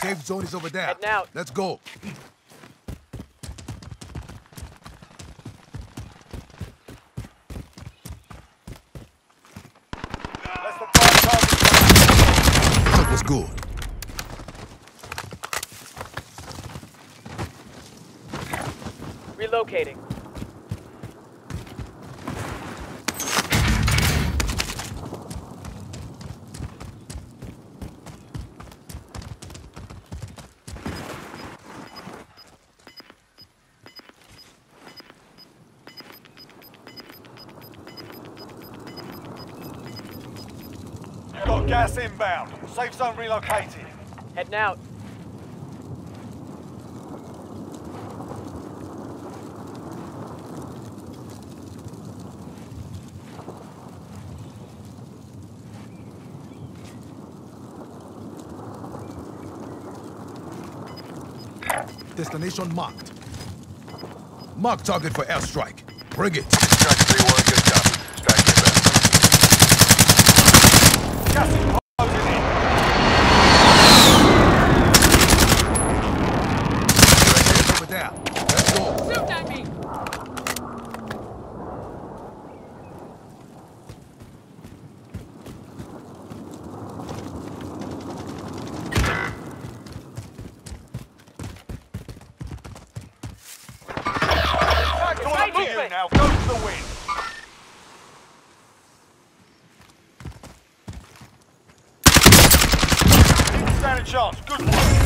Safe zone is over there. Heading out. Let's go. That was good. Relocating. Got gas inbound. Safe zone relocated. Heading out. Destination marked. Mark target for airstrike. Bring it. Track 3-1, good copy. Strike inbound. Gas is closing in. Over there. Let's go. Shoot at me! It's all up to you now. Go to the win. Didn't stand a chance. Good work.